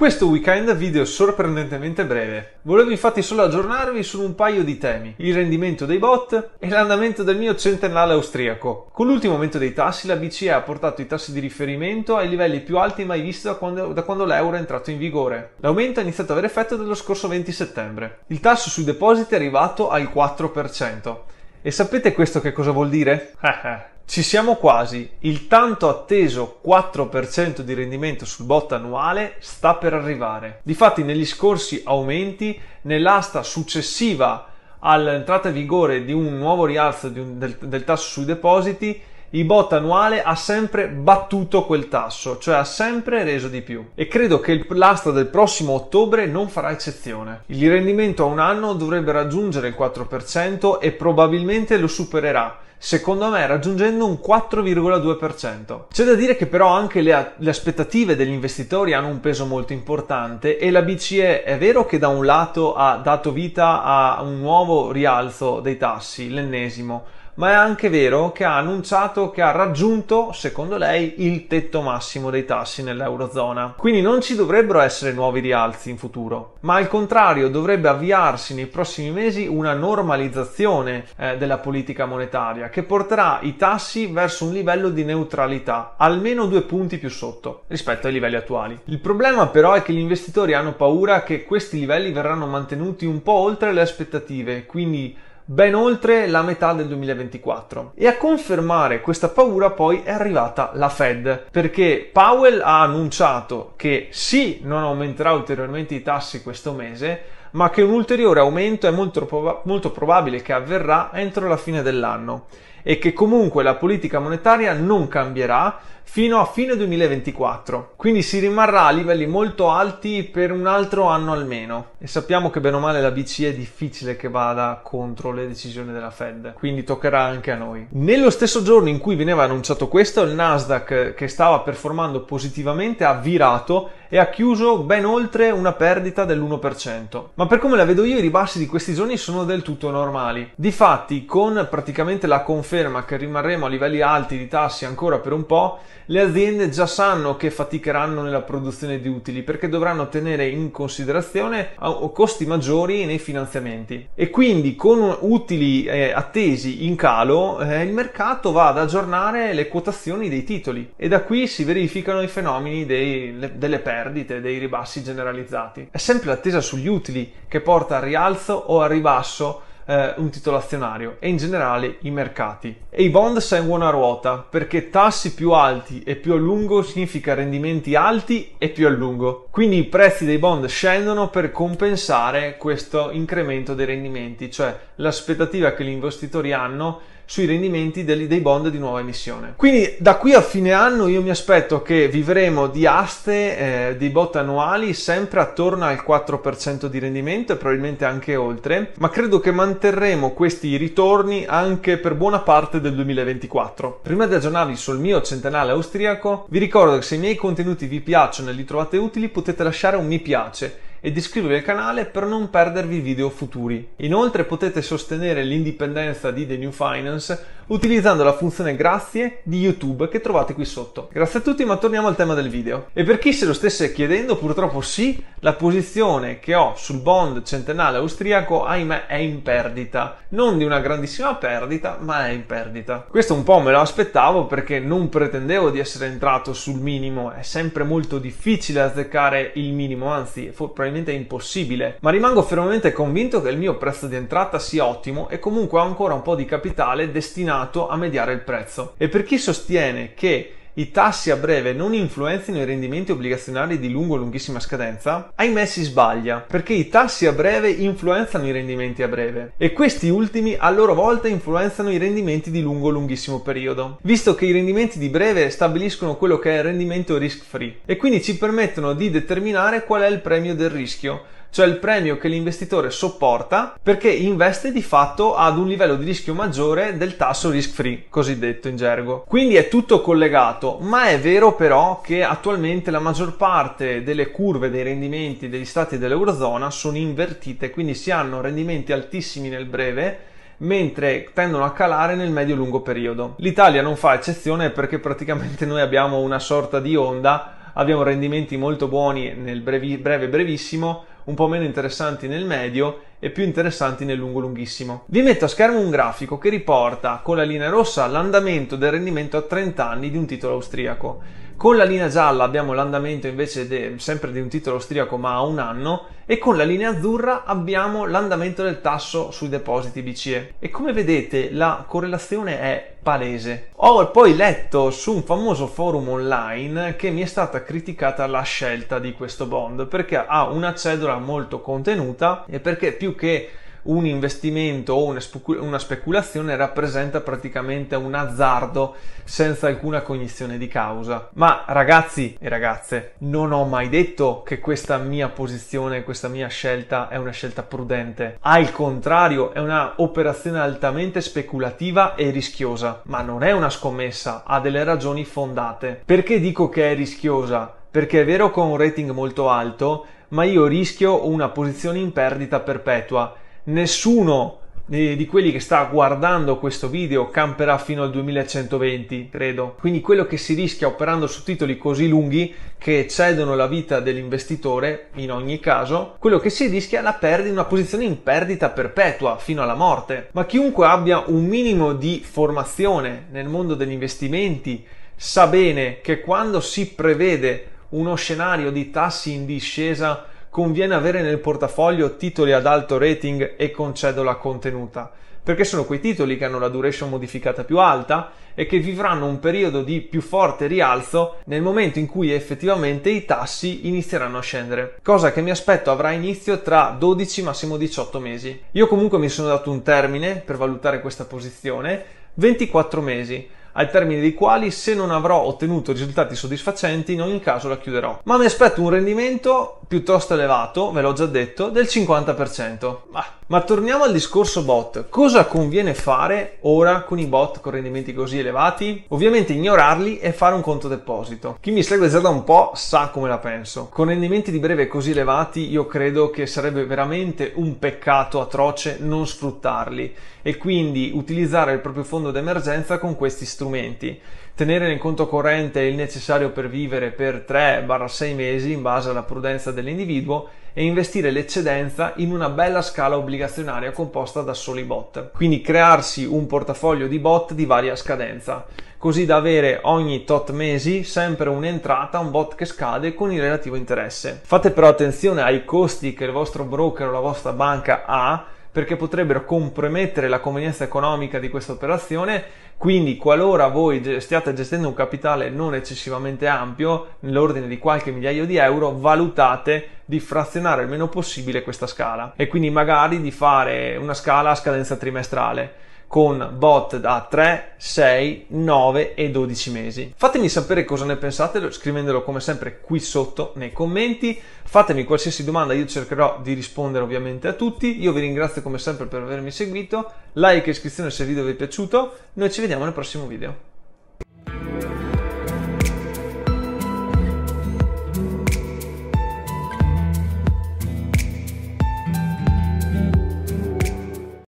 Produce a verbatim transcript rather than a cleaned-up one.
Questo weekend video sorprendentemente breve. Volevo infatti solo aggiornarvi su un paio di temi: il rendimento dei bot e l'andamento del mio centennale austriaco. Con l'ultimo aumento dei tassi la B C E ha portato i tassi di riferimento ai livelli più alti mai visti da quando, da quando l'euro è entrato in vigore. L'aumento ha iniziato ad avere effetto dallo scorso venti settembre. Il tasso sui depositi è arrivato al quattro per cento. E sapete questo che cosa vuol dire? Ci siamo quasi, il tanto atteso quattro per cento di rendimento sul bot annuale sta per arrivare. Difatti negli scorsi aumenti, nell'asta successiva all'entrata in vigore di un nuovo rialzo di un, del, del tasso sui depositi, il bot annuale ha sempre battuto quel tasso, cioè ha sempre reso di più. E credo che l'asta del prossimo ottobre non farà eccezione. Il rendimento a un anno dovrebbe raggiungere il quattro per cento e probabilmente lo supererà, secondo me raggiungendo un quattro virgola due per cento. C'è da dire che però anche le, le aspettative degli investitori hanno un peso molto importante e la B C E è vero che da un lato ha dato vita a un nuovo rialzo dei tassi, l'ennesimo, ma è anche vero che ha annunciato che ha raggiunto, secondo lei, il tetto massimo dei tassi nell'Eurozona. Quindi non ci dovrebbero essere nuovi rialzi in futuro, ma al contrario dovrebbe avviarsi nei prossimi mesi una normalizzazione eh, della politica monetaria che porterà i tassi verso un livello di neutralità, almeno due punti più sotto rispetto ai livelli attuali. Il problema però è che gli investitori hanno paura che questi livelli verranno mantenuti un po' oltre le aspettative, quindi ben oltre la metà del duemilaventiquattro. E a confermare questa paura poi è arrivata la Fed, perché Powell ha annunciato che sì, non aumenterà ulteriormente i tassi questo mese, ma che un ulteriore aumento è molto, proba- molto probabile che avverrà entro la fine dell'anno e che comunque la politica monetaria non cambierà fino a fine duemilaventiquattro, quindi si rimarrà a livelli molto alti per un altro anno almeno, e sappiamo che bene o male la B C E è difficile che vada contro le decisioni della Fed, quindi toccherà anche a noi. Nello stesso giorno in cui veniva annunciato questo, il Nasdaq, che stava performando positivamente, ha virato e ha chiuso ben oltre una perdita dell'uno per cento. Ma per come la vedo io, i ribassi di questi giorni sono del tutto normali. Difatti, con praticamente la conferma che rimarremo a livelli alti di tassi ancora per un po', le aziende già sanno che faticheranno nella produzione di utili perché dovranno tenere in considerazione costi maggiori nei finanziamenti, e quindi con utili eh, attesi in calo eh, il mercato va ad aggiornare le quotazioni dei titoli e da qui si verificano i fenomeni dei, le, delle perdite, dei ribassi generalizzati. È sempre l'attesa sugli utili che porta al rialzo o al ribasso Uh, un titolo azionario e in generale i mercati. E i bond seguono a ruota, perché tassi più alti e più a lungo significa rendimenti alti e più a lungo, quindi i prezzi dei bond scendono per compensare questo incremento dei rendimenti, cioè l'aspettativa che gli investitori hanno sui rendimenti dei, dei bond di nuova emissione. Quindi da qui a fine anno io mi aspetto che vivremo di aste eh, di bot annuali sempre attorno al quattro per cento di rendimento e probabilmente anche oltre, ma credo che manterremo questi ritorni anche per buona parte del duemilaventiquattro. Prima di aggiornarvi sul mio centennale austriaco, vi ricordo che se i miei contenuti vi piacciono e li trovate utili potete lasciare un mi piace ed iscrivervi al canale per non perdervi video futuri. Inoltre potete sostenere l'indipendenza di The New Finance utilizzando la funzione grazie di YouTube che trovate qui sotto. Grazie a tutti, ma torniamo al tema del video. E per chi se lo stesse chiedendo, purtroppo sì, la posizione che ho sul bond centennale austriaco, ahimè, è in perdita. Non di una grandissima perdita, ma è in perdita. Questo un po' me lo aspettavo perché non pretendevo di essere entrato sul minimo, è sempre molto difficile azzeccare il minimo, anzi probabilmente è impossibile, ma rimango fermamente convinto che il mio prezzo di entrata sia ottimo e comunque ho ancora un po' di capitale destinato a mediare il prezzo. E per chi sostiene che i tassi a breve non influenzino i rendimenti obbligazionari di lungo o lunghissima scadenza, ahimè si sbaglia, perché i tassi a breve influenzano i rendimenti a breve e questi ultimi a loro volta influenzano i rendimenti di lungo o lunghissimo periodo, visto che i rendimenti di breve stabiliscono quello che è il rendimento risk free e quindi ci permettono di determinare qual è il premio del rischio, cioè il premio che l'investitore sopporta perché investe di fatto ad un livello di rischio maggiore del tasso risk free, cosiddetto in gergo. Quindi è tutto collegato, ma è vero però che attualmente la maggior parte delle curve dei rendimenti degli stati dell'Eurozona sono invertite, quindi si hanno rendimenti altissimi nel breve mentre tendono a calare nel medio-lungo periodo. L'Italia non fa eccezione perché praticamente noi abbiamo una sorta di onda abbiamo rendimenti molto buoni nel brevi, breve brevissimo, un po' meno interessanti nel medio e più interessanti nel lungo lunghissimo. Vi metto a schermo un grafico che riporta con la linea rossa l'andamento del rendimento a trenta anni di un titolo austriaco. Con la linea gialla abbiamo l'andamento invece de, sempre di un titolo austriaco ma a un anno, e con la linea azzurra abbiamo l'andamento del tasso sui depositi B C E. E come vedete la correlazione è palese. Ho poi letto su un famoso forum online che mi è stata criticata la scelta di questo bond perché ha una cedola molto contenuta e perché più che un investimento o una speculazione rappresenta praticamente un azzardo senza alcuna cognizione di causa. Ma ragazzi e ragazze, non ho mai detto che questa mia posizione, questa mia scelta è una scelta prudente. Al contrario, è una operazione altamente speculativa e rischiosa, ma non è una scommessa, ha delle ragioni fondate. Perché dico che è rischiosa? Perché è vero che ho un rating molto alto, ma io rischio una posizione in perdita perpetua. Nessuno di quelli che sta guardando questo video camperà fino al duemilacentoventi, credo. Quindi quello che si rischia operando su titoli così lunghi che eccedono la vita dell'investitore, in ogni caso, quello che si rischia è la perdita, una posizione in perdita perpetua fino alla morte. Ma chiunque abbia un minimo di formazione nel mondo degli investimenti sa bene che quando si prevede uno scenario di tassi in discesa conviene avere nel portafoglio titoli ad alto rating e con cedola contenuta, perché sono quei titoli che hanno la duration modificata più alta e che vivranno un periodo di più forte rialzo nel momento in cui effettivamente i tassi inizieranno a scendere, cosa che mi aspetto avrà inizio tra dodici massimo diciotto mesi. Io comunque mi sono dato un termine per valutare questa posizione, ventiquattro mesi, al termine dei quali, se non avrò ottenuto risultati soddisfacenti, in ogni caso la chiuderò. Ma mi aspetto un rendimento piuttosto elevato, ve l'ho già detto, del cinquanta per cento. Ma, ma torniamo al discorso bot. Cosa conviene fare ora con i bot con rendimenti così elevati? Ovviamente ignorarli e fare un conto deposito. Chi mi segue già da un po' sa come la penso. Con rendimenti di breve così elevati io credo che sarebbe veramente un peccato atroce non sfruttarli e quindi utilizzare il proprio fondo d'emergenza con questi strumenti. Tenere nel conto corrente il necessario per vivere per tre sei mesi in base alla prudenza dell'individuo e investire l'eccedenza in una bella scala obbligazionaria composta da soli bot. Quindi crearsi un portafoglio di bot di varia scadenza, così da avere ogni tot mesi sempre un'entrata, un bot che scade con il relativo interesse. Fate però attenzione ai costi che il vostro broker o la vostra banca ha, perché potrebbero compromettere la convenienza economica di questa operazione. Quindi qualora voi stiate gestendo un capitale non eccessivamente ampio, nell'ordine di qualche migliaio di euro, valutate di frazionare il meno possibile questa scala e quindi magari di fare una scala a scadenza trimestrale con bot da tre, sei, nove e dodici mesi. Fatemi sapere cosa ne pensate scrivendolo come sempre qui sotto nei commenti. Fatemi qualsiasi domanda, io cercherò di rispondere ovviamente a tutti. Io vi ringrazio come sempre per avermi seguito. Like e iscrizione se il video vi è piaciuto. Noi ci vediamo nel prossimo video.